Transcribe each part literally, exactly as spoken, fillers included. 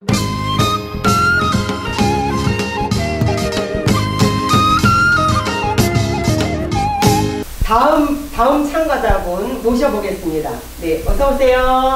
다음 다음 참가자분 모셔보겠습니다. 네, 어서 오세요.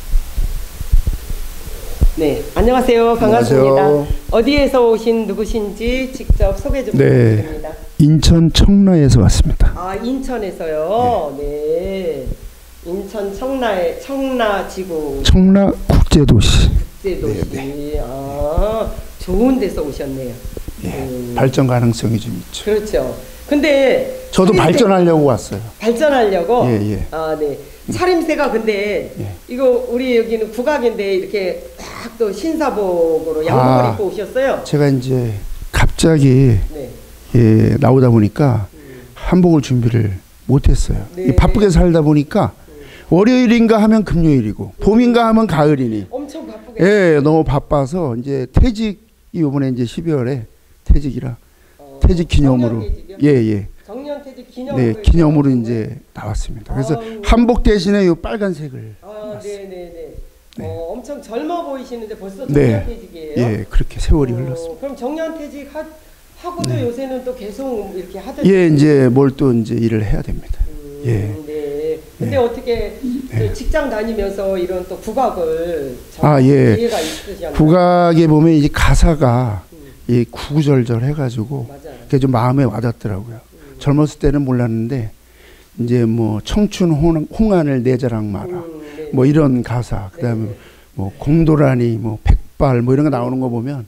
네, 안녕하세요. 반갑습니다. 안녕하세요. 어디에서 오신 누구신지 직접 소개 좀 네, 부탁드립니다. 인천 청라에서 왔습니다. 아, 인천에서요. 네. 네. 인천 청라의 청라지구. 청라 국제도시. 국제도시. 네, 네. 아, 좋은 데서 오셨네요. 예, 음. 발전 가능성이 좀 있죠. 그렇죠. 근데 저도 발전하려고 왔어요. 발전하려고. 예, 예. 아, 네. 차림새가 근데 예. 이거 우리 여기는 국악인데 이렇게 딱 또 신사복으로 양복을 아, 입고 오셨어요. 제가 이제 갑자기 네. 예, 나오다 보니까 음. 한복을 준비를 못했어요. 네. 바쁘게 살다 보니까 월요일인가 하면 금요일이고 봄인가 하면 가을이니 엄청 바쁘게. 예, 너무 바빠서 이제 퇴직이 이번에 이제 십이월에 퇴직이라 어, 퇴직 기념으로 정년퇴직이요? 예, 예. 정년퇴직 기념으로. 네, 기념으로 이렇게 이제 나왔습니다. 그래서 아유. 한복 대신에 이 빨간색을 아, 네, 네, 네. 네. 어, 엄청 젊어 보이시는데 벌써 네. 정년퇴직이에요? 예, 그렇게 세월이 어, 흘렀습니다. 그럼 정년퇴직 하, 하고도 네. 요새는 또 계속 이렇게 하듯이. 예, 이제 뭘 또 이제 일을 해야 됩니다. 음, 예. 네. 근데 네. 어떻게 네. 직장 다니면서 이런 또 국악을 아, 예. 기회가 있으셨나요? 국악에 보면 이제 가사가 음, 이 구구절절 해가지고 맞아요. 그게 좀 마음에 와닿더라고요. 음. 젊었을 때는 몰랐는데 이제 뭐 청춘 홍, 홍안을 내 자랑 마라 음, 네. 뭐 이런 가사 그다음에 네. 뭐 공도라니 뭐 백발 뭐 이런 거 나오는 거 보면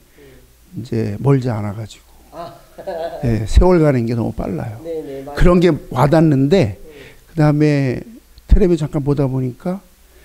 이제 멀지 않아가지고 아, 예, 세월 가는 게 너무 빨라요. 네, 네, 맞아요. 그런 게 와닿는데 음, 그다음에 텔레비 잠깐 보다 보니까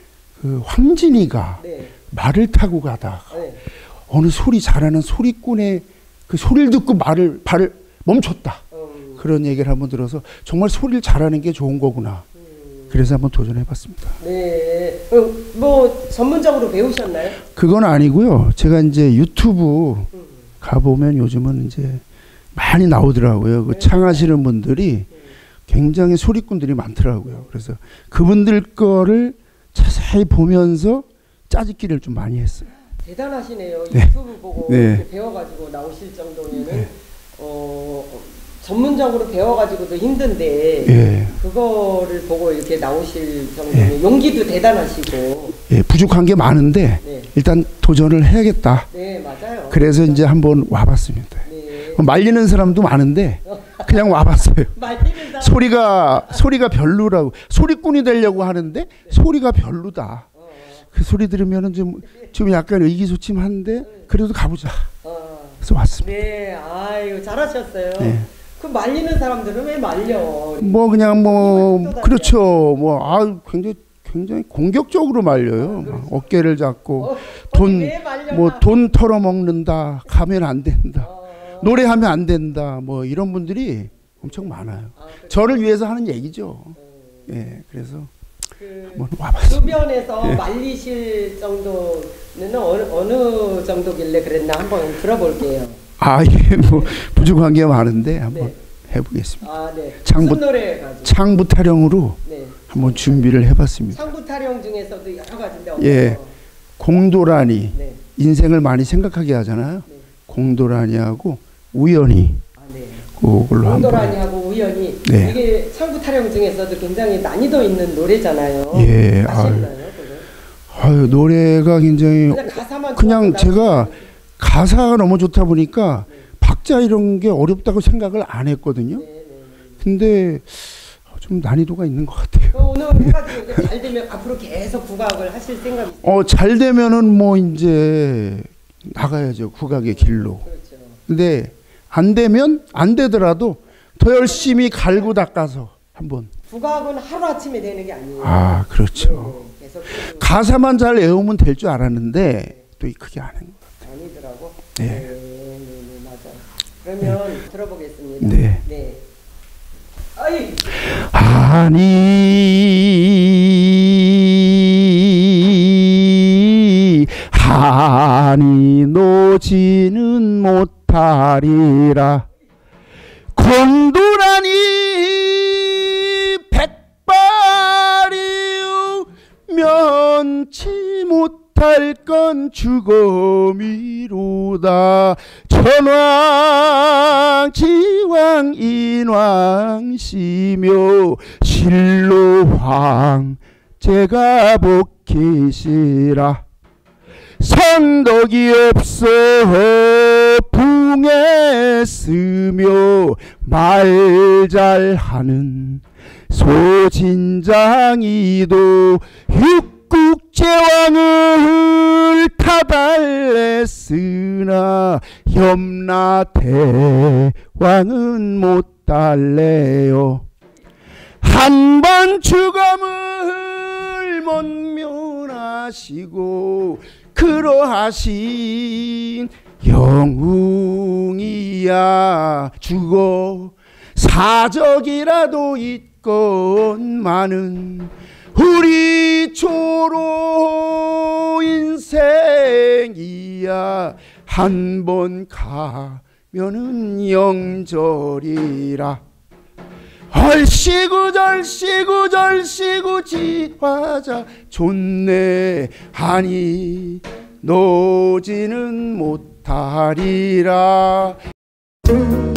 그 황진이가 네. 말을 타고 가다가 네. 어느 소리 잘하는 소리꾼의 그 소리를 듣고 말을 발을 멈췄다. 음, 그런 얘기를 한번 들어서 정말 소리를 잘하는 게 좋은 거구나. 음, 그래서 한번 도전해봤습니다. 네. 어, 뭐 전문적으로 배우셨나요? 그건 아니고요. 제가 이제 유튜브 음, 가보면 요즘은 이제 많이 나오더라고요. 그 네. 창하시는 분들이 굉장히 소리꾼들이 많더라고요. 그래서 그분들 거를 자세히 보면서 짜집기를 좀 많이 했어요. 대단하시네요. 네. 유튜브 보고 네. 이렇게 배워가지고 나오실 정도면은 네. 어, 전문적으로 배워가지고도 힘든데 예. 그거를 보고 이렇게 나오실 정도면 예. 용기도 대단하시고. 예, 부족한 게 많은데 네, 일단 도전을 해야겠다. 네 맞아요. 그래서 이제 한번 와봤습니다. 네. 말리는 사람도 많은데 그냥 와봤어요. 말리는 사람. 소리가 소리가 별로라고 소리꾼이 되려고 하는데 소리가 별로다. 어, 그 소리 들으면은 좀 좀 약간 의기소침한데 그래도 가보자. 어. 그래서 왔습니다. 네, 아유 잘하셨어요. 네. 그 말리는 사람들은 왜 말려? 뭐 그냥 뭐 힘을 또 그렇죠. 뭐 아 굉장히 굉장히 공격적으로 말려요. 막 어깨를 잡고 어, 돈 왜 말려? 뭐 돈 털어먹는다. 가면 안 된다. 어. 노래하면 안 된다. 뭐 이런 분들이 엄청 많아요. 아, 그렇죠. 저를 위해서 하는 얘기죠. 음, 예, 그래서 그 한번 와봤습니다. 주변에서 예. 말리실 정도는 어느, 어느 정도길래 그랬나 한번 들어볼게요. 아, 예, 뭐 부족한 게 많은데 한번 네. 해보겠습니다. 아, 네. 창부- 무슨 노래 가지고? 창부 타령으로 네. 한번 준비를 해봤습니다. 창부 타령 중에서도 여러 가지인데 어떤 예. 거? 공도라니 네. 인생을 많이 생각하게 하잖아요. 네. 공도라니하고 우연히 아, 네. 그걸로 한번. 공도라니하고 우연히 네. 이게 창부 타령 중에서도 굉장히 난이도 있는 노래잖아요. 예, 아시나요? 그거? 아유, 노래가 굉장히 그냥 가사만 그냥 좋아서 제가 나오는 가사가 너무 좋다 보니까 박자 이런 게 어렵다고 생각을 안 했거든요. 네, 네, 네. 근데 좀 난이도가 있는 것 같아요. 그 오늘 해가지고 이제 잘 되면 앞으로 계속 국악을 하실 생각이세요? 어, 잘 되면은 뭐 이제 나가야죠. 국악의 길로. 그렇죠. 근데 안 되면 안 되더라도 더 열심히 갈고 닦아서 한번. 국악은 하루 아침에 되는 게 아니에요. 아, 그렇죠. 네, 계속 해도 가사만 잘 외우면 될 줄 알았는데 또 그게 아닌 것 같아요. 아니더라고. 네. 네, 네, 네, 맞아요. 그러면 들어보겠습니다. 네. 네. 아이. 하니 하니 노지는 못하리라 공도라니 백발이 면치 못 못할 건 죽음이로다. 천왕 지왕 인왕시며 실로 황제가 복히시라. 상덕이 없어 붕했으며 말 잘하는 소진장이도 육국제왕을 타달랬으나 염라대왕은 못 달래요. 한 번 죽음을 못 면하시고 그러하신 영웅이야. 죽어 사적이라도 있건만은 우리 초로 인생이야. 한 번 가면은 영절이라. 얼씨구 절씨구 절씨구 지화자 좋네 하니 노지는 못하리라.